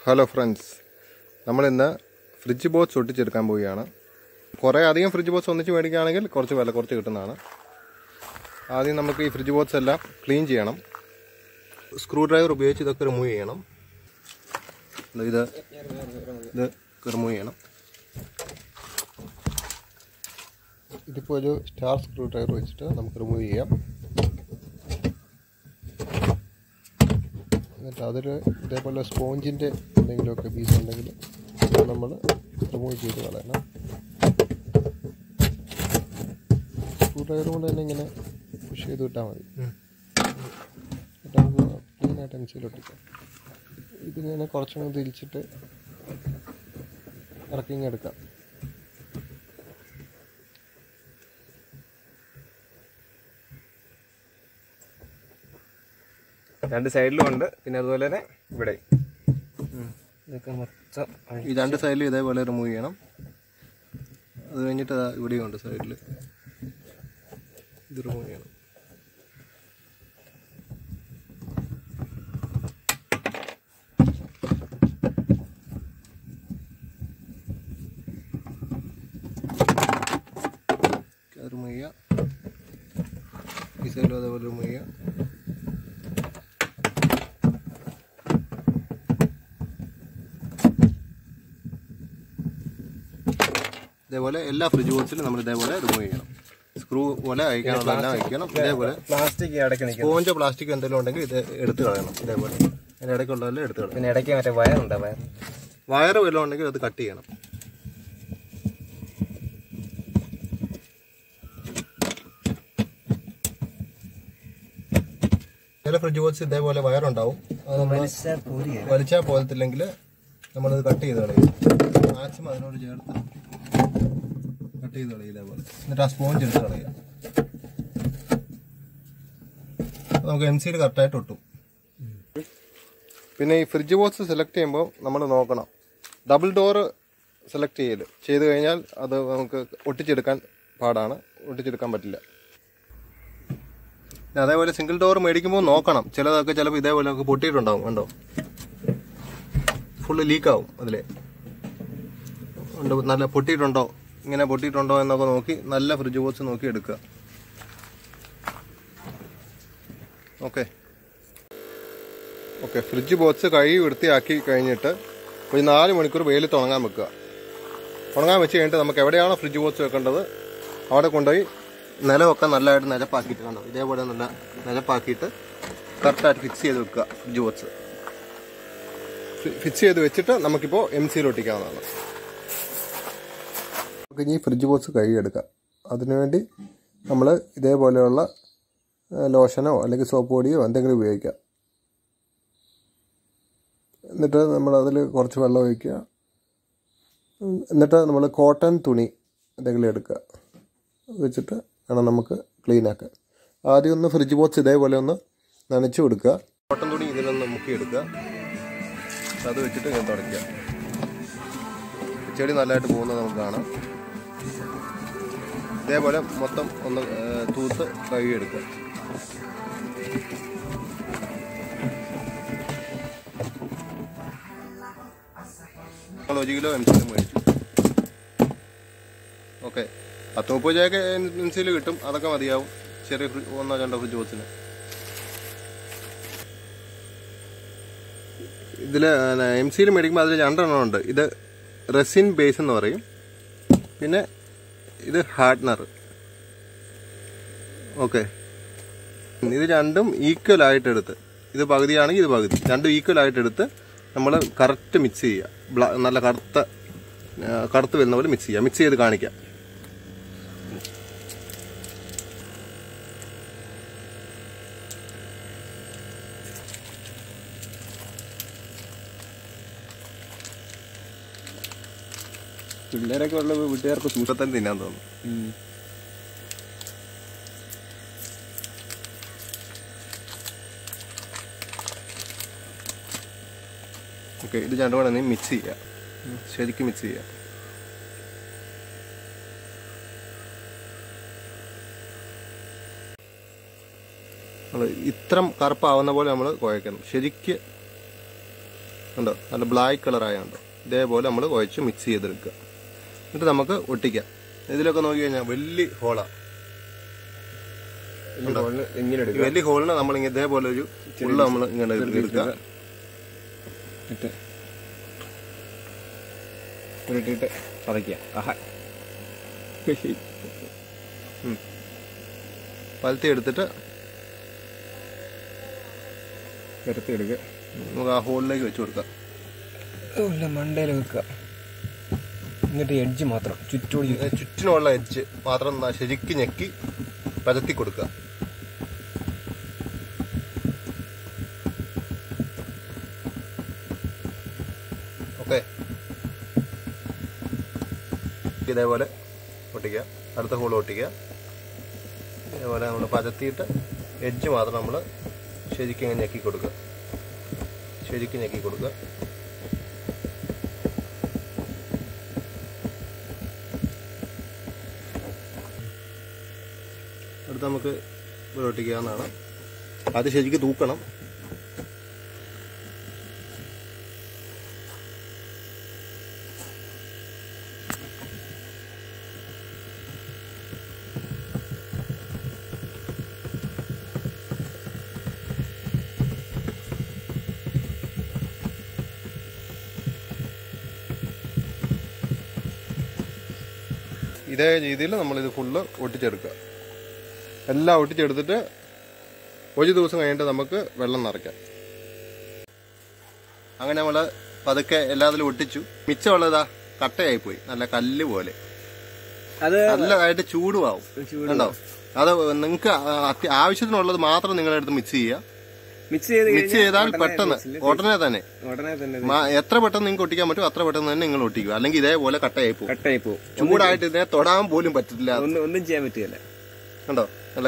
Hello friends, നമ്മളിന്ന് fridge box ഒട്ടിച്ചെടുക്കാൻ പോവുകയാണ്. കുറേ അധികം ഫ്രിഡ്ജ് ബോക്സ് ഒന്നിച്ച് മേടിക്കുകയാണെങ്കിൽ കുറച്ച് വില കുറച്ച് കിട്ടുന്നതാണ്. ആദ്യം നമുക്ക് ഈ ഫ്രിഡ്ജ് ബോക്സ് എല്ലാം ക്ലീൻ ചെയ്യണം. സ്ക്രൂ ഡ്രൈവർ ഉപയോഗിച്ച് ഇതൊക്കെ റിമൂവ് ചെയ്യണം. ഇത് റിമൂവ് ചെയ്യണം. ഇതിപ്പോൾ ഒരു സ്റ്റാർ സ്ക്രൂ ഡ്രൈവർ വെച്ചിട്ട് നമുക്ക് റിമൂവ് ചെയ്യാം. എന്നിട്ട് അതിൽ ഇതേപോലെ സ്പോഞ്ചിൻ്റെ എന്തെങ്കിലുമൊക്കെ പീസ് ഉണ്ടെങ്കിൽ നമ്മൾ റിമൂവ് ചെയ്ത് കളയണം. സ്ക്രൂ ഡ്രൈവർ കൊണ്ട് തന്നെ ഇങ്ങനെ പുഷ് ചെയ്ത് വിട്ടാൽ മതി. എന്നിട്ട് നമുക്ക് ക്ലീനായിട്ട് എംസിയിലൊട്ടിക്കാം. ഇതിങ്ങനെ കുറച്ചും തിരിച്ചിട്ട് ഇറക്കിങ് എടുക്കാം. രണ്ട് സൈഡിലും ഉണ്ട്, പിന്നെ അതുപോലെ തന്നെ ഇവിടെ ഇതൊക്കെ മൊത്തം ഈ രണ്ട് സൈഡിലും ഇതേപോലെ റിമൂവ് ചെയ്യണം. അത് കഴിഞ്ഞിട്ട് ഇവിടെയും ഉണ്ട് സൈഡിൽ ഇത് റിമൂവ് ചെയ്യണം. റിമൂവ് ചെയ്യുക. ഈ സൈഡിലും അതേപോലെ റിമൂവ് ചെയ്യുക. ഇതേപോലെ എല്ലാ ഫ്രിഡ്ജ് ബോക്സിലും നമ്മൾ ഇതേപോലെ റിമൂവ് ചെയ്യണം. സ്ക്രൂ പോലെ അയക്കാനുള്ളതെല്ലാം അയക്കണം. ഇതേപോലെ പ്ലാസ്റ്റിക് സ്പോഞ്ചോ പ്ലാസ്റ്റിക് എന്തെങ്കിലും ഉണ്ടെങ്കിൽ ഇത് എടുത്ത് കളയണം. ഇതേപോലെ അതിൻ്റെ ഇടയ്ക്കുള്ളതെല്ലാം എടുത്ത് കളയണം. പിന്നെ ഇടയ്ക്ക് മറ്റേ വയറുണ്ട്, വയറ് വല്ലതും ഉണ്ടെങ്കിൽ അത് കട്ട് ചെയ്യണം. ചില ഫ്രിഡ്ജ് ബോക്സ് ഇതേപോലെ വയറുണ്ടാവും. അത് വലിച്ചാൽ പോലത്തില്ലെങ്കിൽ നമ്മളത് കട്ട് ചെയ്ത് കളയും. മാക്സിമം അതിനോട് ചേർത്ത് കട്ട് ചെയ്ത് കളയും ഇതേപോലെ. എന്നിട്ട് ആ സ്പോഞ്ച് എടുത്ത് കളയുക. നമുക്ക് എംസിയിൽ കറക്റ്റായിട്ട് ഒട്ടും. പിന്നെ ഈ ഫ്രിഡ്ജ് ബോക്സ് സെലക്ട് ചെയ്യുമ്പോൾ നമ്മൾ നോക്കണം, ഡബിൾ ഡോർ സെലക്ട് ചെയ്ത് കഴിഞ്ഞാൽ അത് നമുക്ക് ഒട്ടിച്ചെടുക്കാൻ പാടാണ്, ഒട്ടിച്ചെടുക്കാൻ പറ്റില്ല. അതേപോലെ സിംഗിൾ ഡോർ മേടിക്കുമ്പോൾ നോക്കണം, ചിലതൊക്കെ ചിലപ്പോൾ ഇതേപോലെ നമുക്ക് പൊട്ടിയിട്ടുണ്ടാവും. കണ്ടോ, ഫുള്ള് ലീക്കാവും. അതിൽ ഉണ്ട്, നല്ല പൊട്ടിയിട്ടുണ്ടോ, ഇങ്ങനെ പൊട്ടിയിട്ടുണ്ടോ എന്നൊക്കെ നോക്കി നല്ല ഫ്രിഡ്ജ് ബോക്സ് നോക്കി എടുക്കുക. ഓക്കെ ഫ്രിഡ്ജ് ബോക്സ് കഴുകി വൃത്തിയാക്കി കഴിഞ്ഞിട്ട് ഒരു 4 മണിക്കൂർ വെയിലത്ത് ഉണങ്ങാൻ വെക്കുക. ഉണങ്ങാൻ വെച്ച് കഴിഞ്ഞിട്ട് നമുക്ക് എവിടെയാണോ ഫ്രിഡ്ജ് ബോക്സ് വെക്കേണ്ടത് അവിടെ കൊണ്ടുപോയി നിലമൊക്കെ നല്ലതായിട്ട് നിലപ്പാക്കിയിട്ട്, കണ്ടോ ഇതേപോലെ നല്ല നിലപ്പാക്കിയിട്ട് കറക്റ്റായിട്ട് ഫിക്സ് ചെയ്ത് വെക്കുക. ഫ്രിഡ്ജ് ബോക്സ് ഫിക്സ് ചെയ്ത് വെച്ചിട്ട് നമുക്കിപ്പോൾ എംസിയിൽ ഒട്ടിക്കാവുന്നതാണ്. നമുക്ക് ഇനി ഫ്രിഡ്ജ് ബോക്സ് കഴുകിയെടുക്കാം. അതിനുവേണ്ടി നമ്മൾ ഇതേപോലെയുള്ള ലോഷനോ അല്ലെങ്കിൽ സോപ്പ് പൊടിയോ എന്തെങ്കിലും ഉപയോഗിക്കാം. എന്നിട്ട് നമ്മളതിൽ കുറച്ച് വെള്ളം ഒഴിക്കുക. എന്നിട്ട് നമ്മൾ കോട്ടൺ തുണി എന്തെങ്കിലും എടുക്കുക, വെച്ചിട്ട് വേണം നമുക്ക് ക്ലീൻ ആക്കാൻ. ആദ്യം ഒന്ന് ഫ്രിഡ്ജ് ബോക്സ് ഇതേപോലെ ഒന്ന് നനച്ച് കൊടുക്കുക. കോട്ടൺ തുണി ഇതിലൊന്ന് മുക്കിയെടുക്കുക. അത് വെച്ചിട്ട് ഇങ്ങനെ തുടയ്ക്കുക. ചെടി നല്ലതായിട്ട് പോകുന്നത് നമുക്ക് കാണാം. ഇതേപോലെ മൊത്തം ഒന്ന് തൂത്ത് കഴുകിയെടുക്കുക. ഞങ്ങൾ 1 കിലോ എംസിയിൽ മേടിച്ചു. ഓക്കെ 10-30 രൂപയൊക്കെ എംസിയിൽ കിട്ടും. അതൊക്കെ മതിയാവും ചെറിയ 1-2 ഫ്രിഡ്ജ് ബോക്സിന്. ഇതിൽ എംസിയിൽ മേടിക്കുമ്പോൾ അതിൽ 2 എണ്ണം ഉണ്ട്. ഇത് റെസിൻ ബേസ് എന്ന് പറയും, പിന്നെ ഇത് ഹാർഡ്നർ. ഓക്കെ ഇത് രണ്ടും ഈക്വലായിട്ട് എടുത്ത്, ഇത് പകുതിയാണെങ്കിൽ ഇത് പകുതി, രണ്ടും ഈക്വലായിട്ട് എടുത്ത് നമ്മൾ കറക്റ്റ് മിക്സ് ചെയ്യുക. നല്ല കറുത്ത് വരുന്ന പോലെ മിക്സ് ചെയ്യുക. മിക്സ് ചെയ്ത് കാണിക്കാം. പിള്ളേരൊക്കെ ഉള്ള വീട്ടുകാർക്ക് സൂട്ടത്തന്നെ തിന്നാൻ തോന്നും. ഓക്കെ ഇത് രണ്ടും കൂടെ മിക്സ് ചെയ്യുക, ശരിക്കും മിക്സ് ചെയ്യുക. ഇത്രം കറുപ്പാവുന്ന പോലെ നമ്മൾ കുഴക്കണം. ശരിക്ക് ഉണ്ടോ, നല്ല ബ്ലാക്ക് കളറായുണ്ടോ. ഇതേപോലെ നമ്മൾ കുഴച്ച് മിക്സ് ചെയ്തെടുക്കുക. എന്നിട്ട് നമുക്ക് ഒട്ടിക്കാം. ഇതിലൊക്കെ നോക്കി കഴിഞ്ഞാൽ വലിയ ഹോളാണ്. വലിയ ഹോളിന് നമ്മൾ ഇതേപോലെ ഒരു ഉള്ള നമ്മൾ ഇങ്ങനെ എടുക്കുക. ഉരുട്ടിയിട്ട് പതയ്ക്കുക. പലത്തി എടുത്തിട്ട് നിരത്തി എടുക്കുക. നമുക്ക് ആ ഹോളിലേക്ക് വെച്ച് കൊടുക്കാം. മണ്ടയിൽ വെക്കുക. എന്നിട്ട് എഡ്ജ് മാത്രം ചുറ്റിനുള്ള എഡ്ജ് മാത്രം ശരിക്കും ഞെക്കി പരത്തി കൊടുക്കുക. ഓക്കെ, ഇതേപോലെ ഒട്ടിക്കുക. അടുത്ത ഹോൾ ഒട്ടിക്കുക. ഇതേപോലെ നമ്മൾ പരത്തിയിട്ട് എഡ്ജ് മാത്രം നമ്മൾ ശരിക്കും ഇങ്ങനെ ഞെക്കി കൊടുക്കുക. ശരിക്കും ഞെക്കി കൊടുക്കുക. അടുത്ത് നമുക്ക് ഇവിടെ ഒട്ടിക്കാവുന്നതാണ്. അത് ശരിക്കും തൂക്കണം. ഇതേ രീതിയിൽ നമ്മളിത് ഫുള്ള് ഒട്ടിച്ചെടുക്കുക. എല്ലാം ഒട്ടിച്ചെടുത്തിട്ട് ഒരു ദിവസം കഴിഞ്ഞിട്ട് നമുക്ക് വെള്ളം നിറയ്ക്കാം. അങ്ങനെ നമ്മൾ പതുക്കെ എല്ലാത്തിലും ഒട്ടിച്ചു. മിച്ചമുള്ളതാ കട്ടയായിപ്പോയി, നല്ല കല്ല് പോലെ. അത് നല്ലതായിട്ട് ചൂടുമാവും. കണ്ടോ, അത് നിങ്ങൾക്ക് ആവശ്യത്തിനുള്ളത് മാത്രം നിങ്ങളെടുത്ത് മിക്സ് ചെയ്യുക. മിക്സ് ചെയ്താൽ പെട്ടെന്ന് ഉടനെ തന്നെ എത്ര പെട്ടെന്ന് നിങ്ങൾക്ക് ഒട്ടിക്കാൻ പറ്റും അത്ര പെട്ടെന്ന് തന്നെ നിങ്ങൾ ഒട്ടിക്കുക. അല്ലെങ്കിൽ ഇതേപോലെ കട്ടയായി പോകും. ചൂടായിട്ട് ഇതിനെ തൊടാൻ പോലും പറ്റില്ല. ഒന്നും ചെയ്യാൻ പറ്റില്ല. കണ്ടോ, നല്ല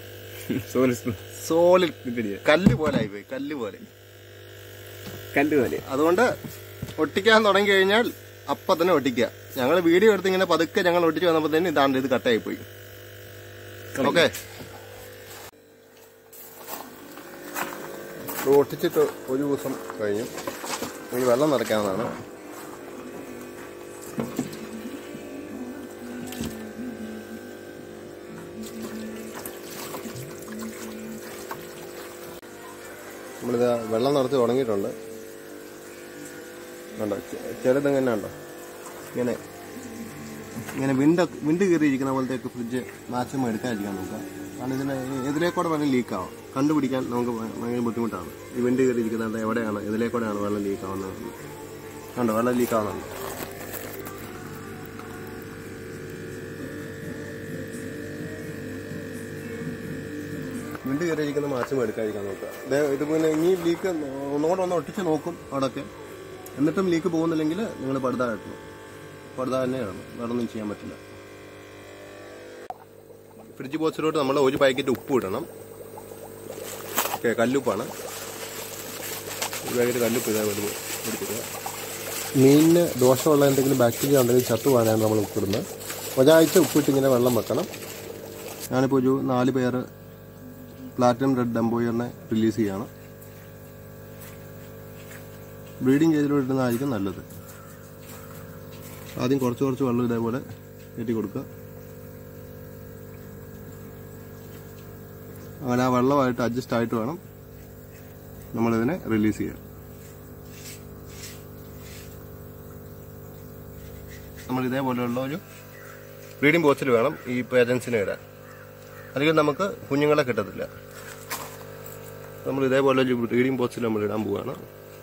സോളിഡ് കല്ല് പോലെ ആയിപ്പോയി. കല്ല് പോലെ. അതുകൊണ്ട് ഒട്ടിക്കാൻ തുടങ്ങി കഴിഞ്ഞാൽ അപ്പൊ തന്നെ ഒട്ടിക്കുക. ഞങ്ങൾ വീഡിയോ എടുത്ത് ഇങ്ങനെ പതുക്കെ ഞങ്ങൾ ഒട്ടിച്ച് വന്നപ്പോ തന്നെ ഇതാണ്ട് ഇത് കട്ടായിപ്പോയി. ഓക്കെ, ഒട്ടിച്ചിട്ട് ഒരു ദിവസം കഴിഞ്ഞു. നമുക്ക് വെള്ളം നിറയ്ക്കാവുന്നതാണ്. നമ്മളിത് വെള്ളം നിറച്ച് തുടങ്ങിയിട്ടുണ്ട്. കണ്ടോ, ചിലതെങ്ങനെ ഉണ്ടോ, ഇങ്ങനെ വിണ്ട് കയറിയിരിക്കുന്ന പോലത്തേക്ക് ഫ്രിഡ്ജ് മാക്സിമം എടുക്കാതിരിക്കാൻ നോക്കുക. കാരണം ഇതിന് ഇതിലേക്കൂടെ വെള്ളം ലീക്കാവും. കണ്ടുപിടിക്കാൻ നമുക്ക് ഭയങ്കര ബുദ്ധിമുട്ടാണ്. ഈ വിണ്ട് കയറിയിരിക്കുന്നത് എവിടെയാണ്, ഇതിലേക്കൂടെയാണ് വെള്ളം ലീക്കാവുന്നത്. കണ്ടോ, വെള്ളം ലീക്കാവുന്നുണ്ട്. വിണ്ട് കയറിയിരിക്കുന്ന മാക്സിമം എടുക്കാതിരിക്കാൻ നോക്കുക. ഇതുപോലെ ഇനി ലീക്ക് ഒന്നുകൂടെ ഒന്ന് ഒട്ടിച്ച് നോക്കും അവിടെയൊക്കെ. എന്നിട്ടും ലീക്ക് പോകുന്നില്ലെങ്കിൽ നിങ്ങൾ പടുത കെട്ടണം. പടുത തന്നെ ഇടണം, വേറൊന്നും ചെയ്യാൻ പറ്റില്ല. ഫ്രിഡ്ജ് ബോക്സിലോട്ട് നമ്മൾ ഒരു പാക്കറ്റ് ഉപ്പ് ഇടണം. ഓക്കെ, കല്ലുപ്പാണ്. ഒരു പാക്കറ്റ് കല്ലുപ്പ് ഇതേപോലെ എടുത്തിടുക. മീനിന് ദോഷമുള്ള എന്തെങ്കിലും ബാക്ടീരിയ ഉണ്ടെങ്കിൽ ചത്തു പോകാനാണ് നമ്മൾ ഉപ്പിടുന്നത്. ഒരാഴ്ച ഉപ്പിട്ടിങ്ങനെ വെള്ളം വെക്കണം. ഞാനിപ്പോൾ ഒരു 4 പേർ പ്ലാറ്റിനം റെഡ് എംബോയറിനെ റിലീസ് ചെയ്യണം. ബ്രീഡിംഗ് കേജിലോട്ട് ഇടുന്നതായിരിക്കും നല്ലത്. ആദ്യം കുറച്ച് വെള്ളം ഇതേപോലെ കയറ്റി കൊടുക്കുക. അങ്ങനെ ആ വെള്ളമായിട്ട് അഡ്ജസ്റ്റ് ആയിട്ട് വേണം നമ്മളിതിനെ റിലീസ് ചെയ്യാൻ. നമ്മൾ ഇതേപോലെയുള്ള ഒരു ബ്രീഡിംഗ് ബോക്സിൽ വേണം ഈ പേരൻസിനെ ഇടാൻ. അല്ലെങ്കിൽ നമുക്ക് കുഞ്ഞുങ്ങളെ കിട്ടത്തില്ല. നമ്മൾ ഇതേപോലെ ഒരു ബ്രീഡിംഗ് ബോക്സിൽ നമ്മൾ ഇടാൻ പോവുകയാണ്.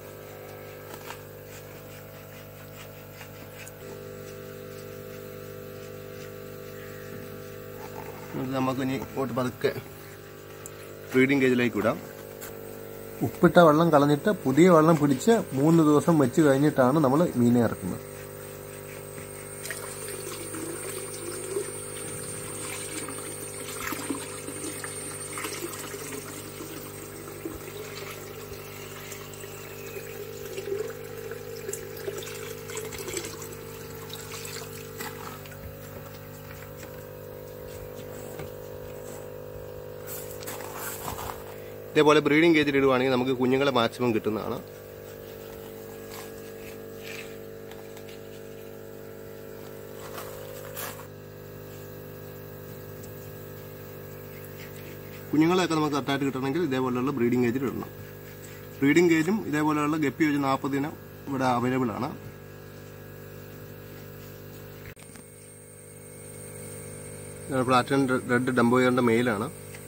നമുക്ക് ഇനി ഇങ്ങോട്ട് പതുക്കെ ബ്രീഡിംഗ് കേജിലേക്ക് വിടാം. ഉപ്പിട്ട വെള്ളം കളഞ്ഞിട്ട് പുതിയ വെള്ളം പിടിച്ച് 3 ദിവസം വെച്ച് കഴിഞ്ഞിട്ടാണ് നമ്മൾ മീനെ ഇറക്കുന്നത്. ഇതേപോലെ ബ്രീഡിംഗ് കേജിൽ ഇടുവാണെങ്കിൽ നമുക്ക് കുഞ്ഞുങ്ങളെ മാക്സിമം കിട്ടുന്നതാണ്. കുഞ്ഞുങ്ങളെയൊക്കെ നമുക്ക് കറക്റ്റായിട്ട് കിട്ടണമെങ്കിൽ ഇതേപോലെയുള്ള ബ്രീഡിംഗ് കേജിൽ ഇടണം. ബ്രീഡിംഗ് കേജും ഇതേപോലെയുള്ള ഗപ്പി വെച്ച് 40 ദിനം ഇവിടെ അവൈലബിൾ ആണ്. പ്ലാറ്റിനം റെഡ് ഡംബോയറിന്റെ മെയിലാണ്.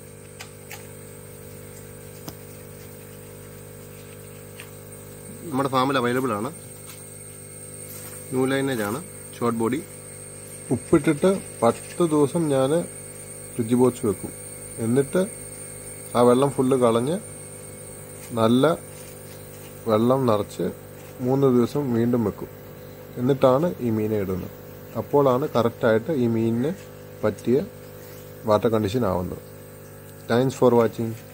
നമ്മുടെ ഫാമിൽ അവൈലബിൾ ആണ്. ന്യൂ ലൈനേജ് ആണ്, ഷോർട്ട് ബോഡി. ഉപ്പിട്ടിട്ട് 10 ദിവസം ഞാൻ ഫ്രിഡ്ജ് ബോക്സ് വെക്കും. എന്നിട്ട് ആ വെള്ളം ഫുള്ള് കളഞ്ഞ് നല്ല വെള്ളം നിറച്ച് 3 ദിവസം വീണ്ടും വെക്കും. എന്നിട്ടാണ് ഈ മീനെ ഇടുന്നത്. അപ്പോഴാണ് കറക്റ്റായിട്ട് ഈ മീനിന് പറ്റിയ വാട്ടർ കണ്ടീഷൻ ആവുന്നത്. Thanks for watching.